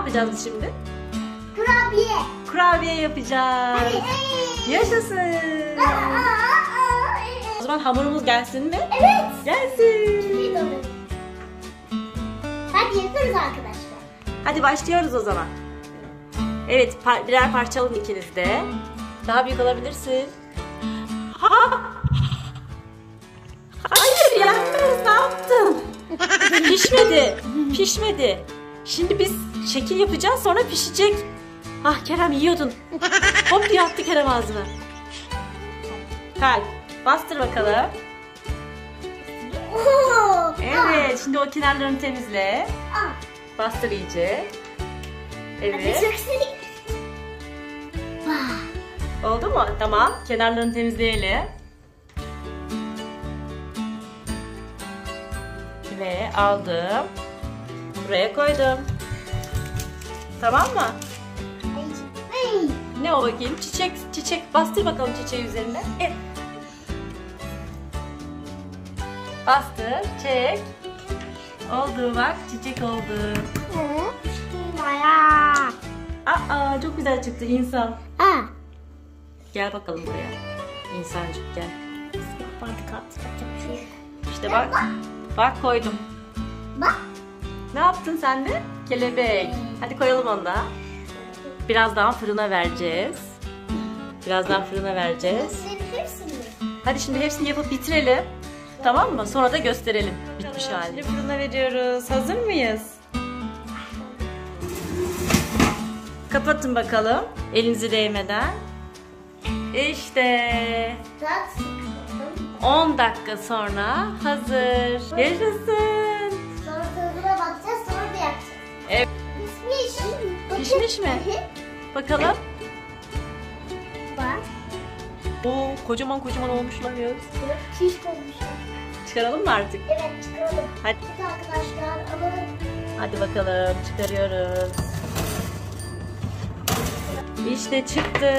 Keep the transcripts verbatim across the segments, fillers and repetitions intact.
yapacağız biz şimdi? Kurabiye. Kurabiye yapacağız. Hadi, hey. Yaşasın. Aa, aa, aa, O zaman hamurumuz gelsin mi? evet. Gelsin. Hadi yapıyoruz arkadaşlar. Hadi başlıyoruz o zaman. Evet, par birer parça alın ikiniz de. Daha büyük alabilirsin. Ha! Hayır, yenmez. Ne yaptın? Pişmedi. Pişmedi. Şimdi biz şekil yapacağız, sonra pişecek. Ah Kerem, yiyordun. Hop diye attı Kerem ağzına. Kalp. Bastır bakalım. Oo. Evet, şimdi o kenarlarını temizle. Aa. Bastır iyice. Hadi Evet. söksene. Vah. Oldu mu? Tamam. Kenarlarını temizleyelim. Ve aldım. Buraya koydum. Tamam mı? Ay. Ne o bakayım? Çiçek, çiçek. Bastır bakalım çiçeği üzerine. Evet. Bastır, çek. Oldu bak, çiçek oldu. Hı. Bayağı. Aa, çok güzel çıktı insan. Aa. Gel bakalım buraya. İnsancık gel. Bardak at. İşte bak. Bak koydum. Bak. Ne yaptın sen de? Kelebek. Hadi koyalım onu da. Birazdan fırına vereceğiz. Birazdan fırına vereceğiz. Senin hepsini. Hadi şimdi hepsini yapıp bitirelim. Tamam mı? Sonra da gösterelim bitmiş halini. Fırına veriyoruz. Hazır mıyız? Kapatın bakalım. Elinizi değmeden. İşte Daha sıkıldım. on dakika sonra hazır. Yaşasın. Sonra tadına bakacağız, sonra da yapacağız. Evet. Pişmiş. Pişmiş mi? Bakalım. Bak. Oo, kocaman kocaman olmuşlar ya. Şiş koymuşlar. Çıkaralım mı artık? Evet, çıkaralım. Hadi. Hadi arkadaşlar, alalım. Hadi bakalım, çıkarıyoruz. İşte çıktı.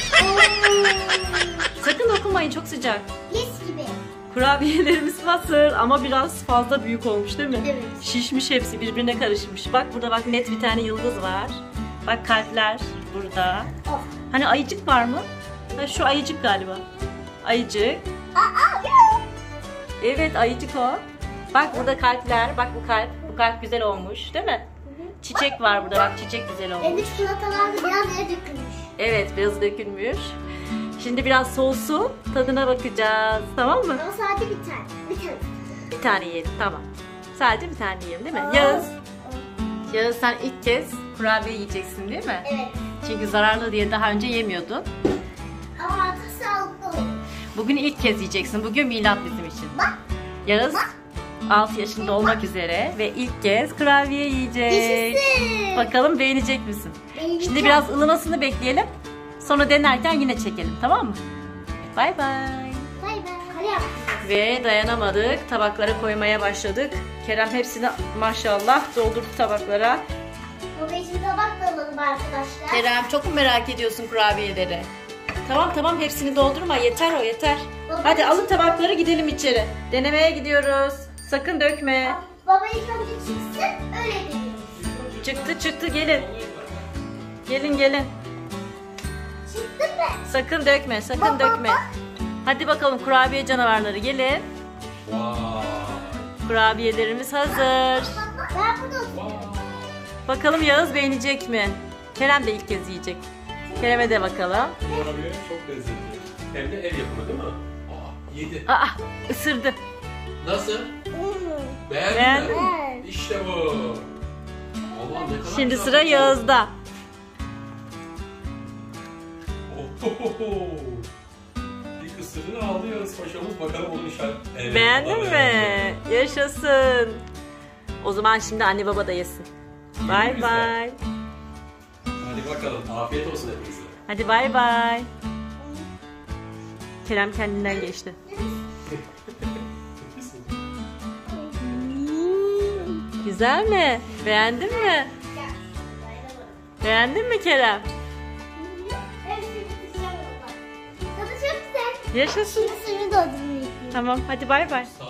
Sakın dokunmayın, çok sıcak. Mis gibi. Kurabiyelerimiz hazır ama biraz fazla büyük olmuş değil mi? Evet. Şişmiş, hepsi birbirine karışmış. Bak burada bak, net bir tane yıldız var. Bak kalpler burada. Oh. Hani ayıcık var mı? Ha, şu ayıcık galiba. Ayıcık. Aa, Evet, ayıcık o. Bak burada kalpler. Bak bu kalp. Bu kalp güzel olmuş değil mi? Çiçek var burada. Bak çiçek güzel olmuş. Evde çikolatalar da biraz yere dökülmüş. Evet, biraz dökülmüş. Şimdi biraz soğusun. Tadına bakacağız. Tamam mı? Ama sadece bir tane. Bir tane. Bir tane yiyelim. Tamam. Sadece bir tane yiyelim değil mi? Aa. Yağız. Yağız, sen ilk kez kurabiye yiyeceksin değil mi? Evet. Çünkü zararlı diye daha önce yemiyordun. Ama artık sağlıklı olur. Bugün ilk kez yiyeceksin. Bugün milat bizim için. Bak. Yağız altı yaşında olmak üzere ve ilk kez kurabiye yiyecek. Yaşasın. Bakalım beğenecek misin? Beğeneceğim. Şimdi biraz ılımasını bekleyelim. Sonra denerken yine çekelim, tamam mı? Bay bay. Bay bay. Kare yapacağız. Ve dayanamadık. Tabaklara koymaya başladık. Kerem hepsini maşallah doldurdu tabaklara. Baba için tabak da alalım arkadaşlar. Kerem, çok mu merak ediyorsun kurabiyeleri? Tamam tamam, hepsini doldurma. Yeter o, yeter. Baba, Hadi alın tabakları, gidelim içeri. Denemeye gidiyoruz. Sakın dökme. Baba ilk önce çıksın, öyle deniyoruz. Çıktı çıktı, gelin. Gelin gelin. Çıktı mı? Sakın dökme, sakın Baba, dökme. bak. Hadi bakalım kurabiye canavarları, gelin. Vay. Kurabiyelerimiz hazır. Baba, ben burada oturuyorum. Bakalım Yağız beğenecek mi? Kerem de ilk kez yiyecek. Kerem'e de bakalım. Bu kurabiye çok lezzetli. Hem de el yapımı değil mi? Aa, yedi. Aa, ısırdı. Nasıl? Hmm. Beğendin Beğendin mi? Evet. İşte bu. Allah'ım ne kadar Şimdi güzel sıra kokuyor. Yağız'da. Ohohoho. İlk ısırığını aldı Yağız Paşa'mız. Bakalım onun işaret. Evet, Beğendin o da mi? beğendi. Yaşasın. O zaman şimdi anne baba da yesin. Bay Yiyelim biz de. bay. Hadi bakalım. Afiyet olsun hepinize. Hadi bay bay. Kerem kendinden geçti. Güzel mi? Beğendin mi? Beğendin mi Kerem? Hepsini bitireceğim baba. Tadı çok güzel. Yaşasın. Şimdi suyunu doldurmayı. Tamam, hadi bay bay.